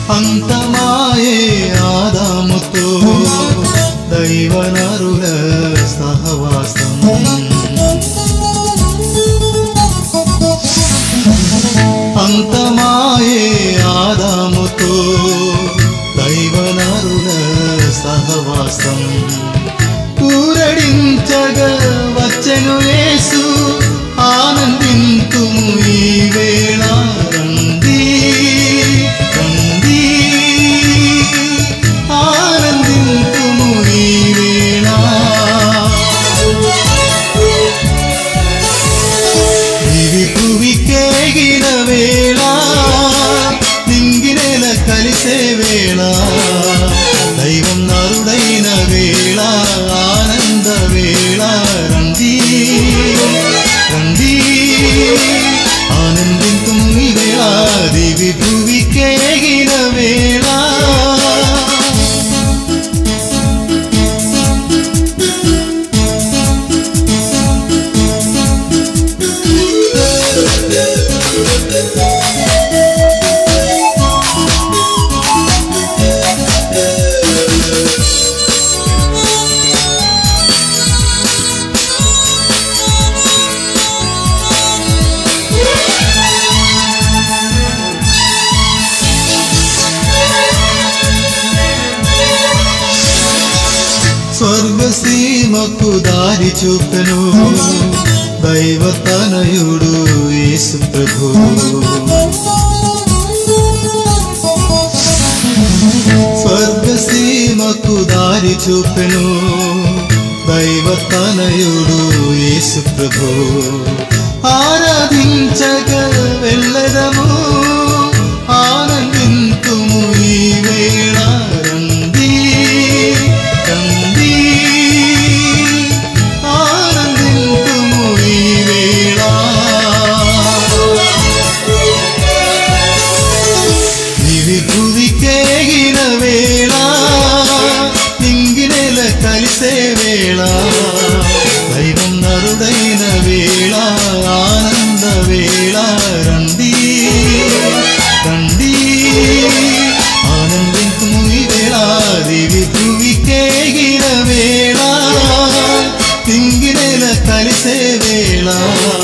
అంతమాయే ఆదాముతో దైవనరుల సహవాసం అంతమాయే ఆదాముతో దైవనరుల సహవాసం ఊరడించగా వచ్చెను యేసు ఆనందింతుము ఈ వేళ రండి రండి ఆనందింతుము ఈ వేళ దివి భువికేగిన వేళ నింగినేల కలిసే వేళ దైవం నరుడైన వేళ ఆనంద వేళ రండి రండి ఆనందింతుము ఈ వేళ దివి భువికేగిన వేళ స్వర్గసీమకు దారి చూపెను దైవతనయుడు యేసు ప్రభు స్వర్గసీమకు దారి చూపెను దైవతనయుడు యేసు ప్రభు ఆరాధించగా వెళ్ళదము ఆనందింతుము ఈ వేళ రండి రండి ఆనందింతుము ఈ వేళ దివి భువికేగిన వేళ నింగినేల కలిసే వేళ దైవం నరుడైన వేళ ఆనంద వేళ రండి రండి ఆనందింతుము ఈ వేళ దివి భువికేగిన వేళ నింగినేల కలిసే వేళ